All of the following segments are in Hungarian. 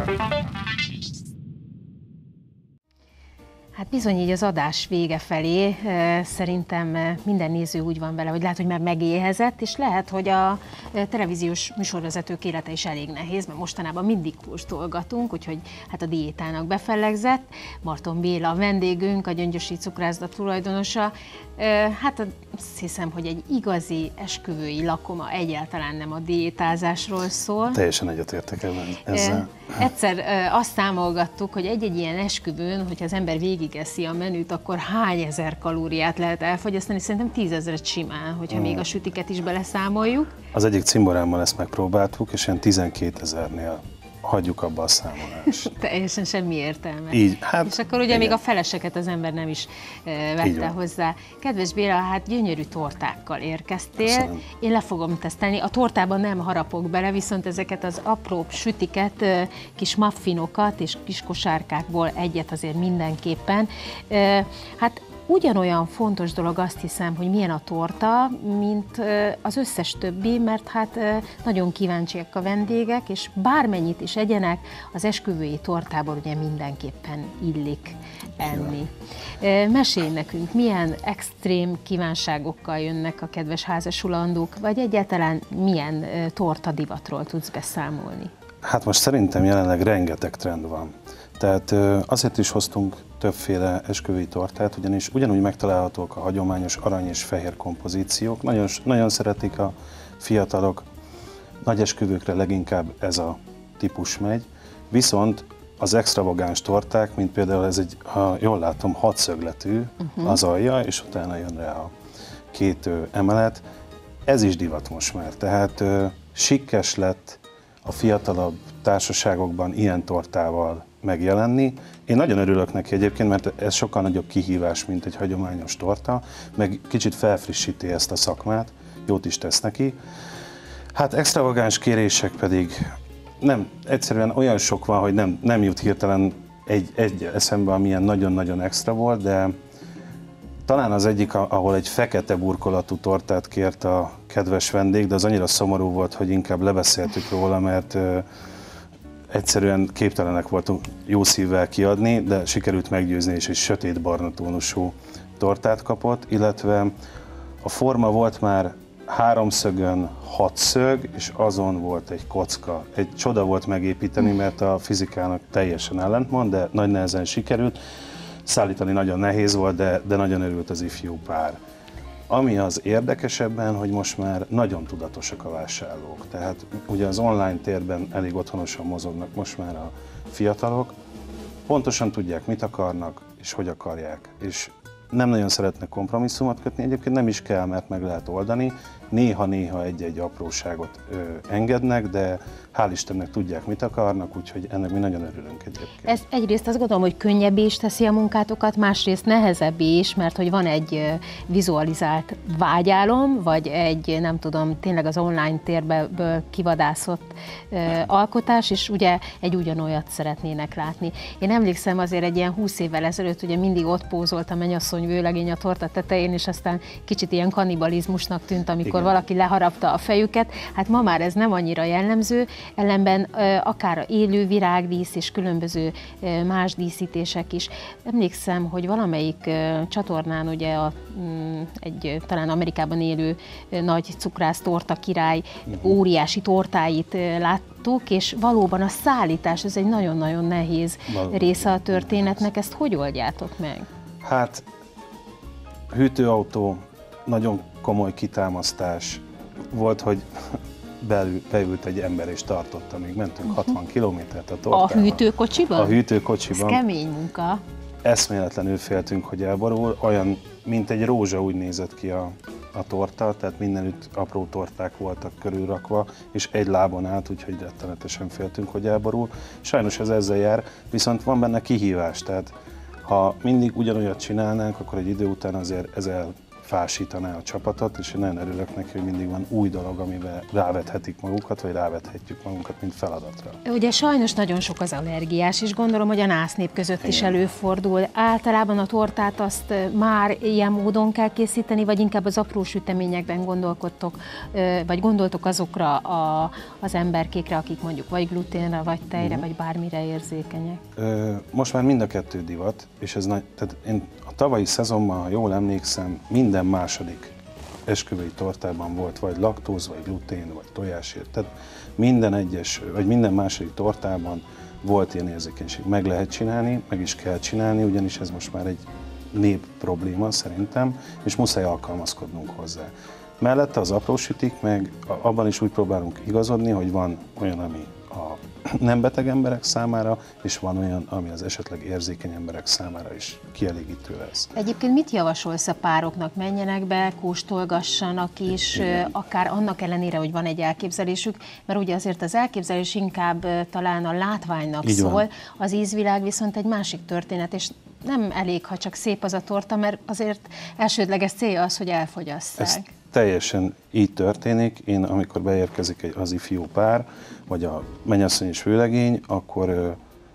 Hát bizony így az adás vége felé szerintem minden néző úgy van vele, hogy lehet, hogy már megéhezett, és lehet, hogy a televíziós műsorvezetők élete is elég nehéz, mert mostanában mindig kóstolgatunk, úgyhogy hát a diétának befellegzett. Marton Béla a vendégünk, a Gyöngyösi Cukrászda tulajdonosa. Hát azt hiszem, hogy egy igazi esküvői lakoma egyáltalán nem a diétázásról szól. Teljesen egyetértek ezzel. Egyszer azt számolgattuk, hogy egy-egy ilyen esküvőn, hogyha az ember végigeszi a menüt, akkor hány ezer kalóriát lehet elfogyasztani? Szerintem 10 000 simán, hogyha még a sütiket is beleszámoljuk. Az egyik cimborámmal ezt megpróbáltuk, és ilyen 12 000-nél hagyjuk abba a számolást. Teljesen semmi értelme. Így, hát, és akkor ugye igen. Még a feleseket az ember nem is vette hozzá. Kedves Béla, hát gyönyörű tortákkal érkeztél. Köszönöm. Én le fogom tesztelni. A tortában nem harapok bele, viszont ezeket az apróbb sütiket, kis muffinokat és kis kosárkákból egyet azért mindenképpen. Hát ugyanolyan fontos dolog, azt hiszem, hogy milyen a torta, mint az összes többi, mert hát nagyon kíváncsiak a vendégek, és bármennyit is egyenek, az esküvői tortából ugye mindenképpen illik enni. Mesélj nekünk, milyen extrém kívánságokkal jönnek a kedves házasulandók, vagy egyáltalán milyen tortadivatról tudsz beszámolni? Hát most szerintem jelenleg rengeteg trend van. Tehát azért is hoztunk többféle esküvői tortát, ugyanis ugyanúgy megtalálhatók a hagyományos arany és fehér kompozíciók. Nagyon szeretik a fiatalok, nagy esküvőkre leginkább ez a típus megy, viszont az extravagáns torták, mint például ez egy, ha jól látom, 6 szögletű az alja, és utána jön rá a 2 emelet, ez is divat most már. Tehát sikkes lett a fiatalabb társaságokban ilyen tortával megjelenni. Én nagyon örülök neki egyébként, mert ez sokkal nagyobb kihívás, mint egy hagyományos torta, meg kicsit felfrissíti ezt a szakmát, jót is tesz neki. Hát extravagáns kérések pedig nem, egyszerűen olyan sok van, hogy nem jut hirtelen egy eszembe, amilyen nagyon-nagyon extra volt, de talán az egyik, ahol egy fekete burkolatú tortát kért a kedves vendég, de az annyira szomorú volt, hogy inkább lebeszéltük róla, mert egyszerűen képtelenek voltunk jó szívvel kiadni, de sikerült meggyőzni, és egy sötétbarna tónusú tortát kapott, illetve a forma volt már 3 szögön 6 szög, és azon volt egy kocka. Egy csoda volt megépíteni, mert a fizikának teljesen ellentmond, de nagy nehezen sikerült. Szállítani nagyon nehéz volt, de nagyon örült az ifjú pár. Ami az érdekesebben, hogy most már nagyon tudatosak a vásárlók. Tehát ugye az online térben elég otthonosan mozognak most már a fiatalok. Pontosan tudják, mit akarnak és hogy akarják. És nem nagyon szeretnek kompromisszumot kötni, egyébként nem is kell, mert meg lehet oldani. Néha-néha egy-egy apróságot engednek, de hál' Istennek tudják, mit akarnak, úgyhogy ennek mi nagyon örülünk egyébként. Ez egyrészt azt gondolom, hogy könnyebbé is teszi a munkátokat, másrészt nehezebbé is, mert hogy van egy vizualizált vágyálom, vagy egy, nem tudom, tényleg az online térből kivadászott alkotás, és ugye egy ugyanolyat szeretnének látni. Én emlékszem azért egy ilyen 20 évvel ezelőtt, ugye mindig ott pózolt a mennyasszony vőlegény a torta tetején, és aztán kicsit ilyen kannibalizmusnak tűnt, amikor igen, valaki leharapta a fejüket. Hát ma már ez nem annyira jellemző, ellenben akár élő virágdísz és különböző más díszítések is. Emlékszem, hogy valamelyik csatornán ugye egy talán Amerikában élő nagy cukrász torta király óriási tortáit láttuk, és valóban a szállítás, ez egy nagyon-nagyon nehéz része a történetnek. Ezt hogy oldjátok meg? Hát hűtőautó, nagyon komoly kitámasztás volt, hogy beült egy ember és tartotta, még mentünk 60 kilométert a tortával. A hűtőkocsiban? A hűtőkocsiban. Ez kemény munka. Eszméletlenül féltünk, hogy elborul, olyan, mint egy rózsa úgy nézett ki a torta, tehát mindenütt apró torták voltak körülrakva, és egy lábon állt, úgyhogy rettenetesen féltünk, hogy elborul. Sajnos ez ezzel jár, viszont van benne kihívás, tehát ha mindig ugyanolyat csinálnánk, akkor egy idő után azért ez fásítaná a csapatot, és én nagyon örülök neki, hogy mindig van új dolog, amivel rávethetik magukat, vagy rávethetjük magunkat, mint feladatra. Ugye sajnos nagyon sok az allergiás, és gondolom, hogy a násznép között is előfordul. Általában a tortát azt már ilyen módon kell készíteni, vagy inkább az apró süteményekben gondolkodtok, vagy gondoltok azokra az emberkékre, akik mondjuk vagy gluténre, vagy tejre, vagy bármire érzékenyek? Most már mind a kettő divat, és ez tehát én a tavalyi szezonban, ha jól emlékszem, minden második esküvői tortában volt vagy laktóz, vagy glutén, vagy tojásért. Tehát minden második tortában volt ilyen érzékenység. Meg lehet csinálni, meg is kell csinálni, ugyanis ez most már egy nép probléma szerintem, és muszáj alkalmazkodnunk hozzá. Mellette az aprósütik, meg abban is úgy próbálunk igazodni, hogy van olyan, ami a nem beteg emberek számára, és van olyan, ami az esetleg érzékeny emberek számára is kielégítő lesz. Egyébként mit javasolsz a pároknak? Menjenek be, kóstolgassanak is, igen, akár annak ellenére, hogy van egy elképzelésük, mert ugye azért az elképzelés inkább talán a látványnak így szól, van. Az ízvilág viszont egy másik történet, és nem elég, ha csak szép az a torta, mert azért elsődleges célja az, hogy elfogyasszák. Ez teljesen így történik. Én, amikor beérkezik az ifjú pár, vagy a mennyasszony és vőlegény, akkor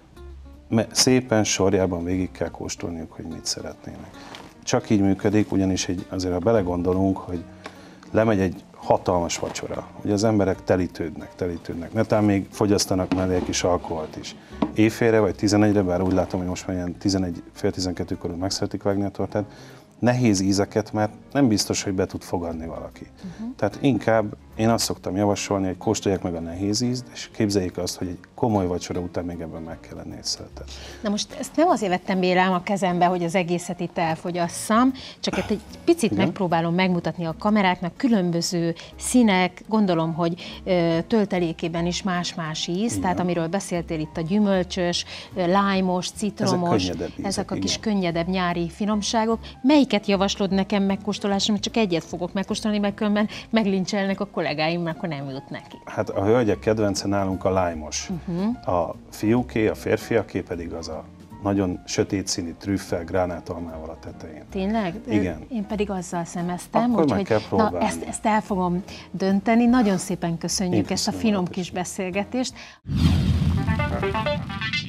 szépen sorjában végig kell kóstolniuk, hogy mit szeretnének. Csak így működik, ugyanis azért, ha belegondolunk, hogy lemegy egy hatalmas vacsora, hogy az emberek telítődnek. Netán még fogyasztanak mellé egy kis alkoholt is. Éjfélre vagy 11-re, bár úgy látom, hogy most már ilyen 11, fél 12 körül meg szeretik vágni a tortát, nehéz ízeket, mert nem biztos, hogy be tud fogadni valaki. Tehát inkább én azt szoktam javasolni, hogy kóstolják meg a nehéz ízt, és képzeljék azt, hogy egy komoly vacsora után még ebben meg kell lenni egy szeletet. Na most ezt nem azért vettem Bélám a kezembe, hogy az egészet itt elfogyasszam, csak egy picit megpróbálom megmutatni a kameráknak, különböző színek, gondolom, hogy töltelékében is más-más íz, tehát amiről beszéltél itt a gyümölcsös, lájmos, citromos, ezek a kis könnyedebb nyári finomságok. Melyiket javaslod nekem megkóstolásra, mert csak egyet fogok megkóstolni, mert különben meglincselnek a kollégáim, akkor nem jut neki. Hát a hölgyek kedvence nálunk a lájmos. A fiúké, a férfiaké pedig az a nagyon sötét színű trüffel, gránátalmával a tetején. Tényleg? Igen. Én pedig azzal szemeztem, akkor meg kell próbálni. Na, ezt el fogom dönteni. Nagyon szépen köszönjük ezt a finom kis beszélgetést.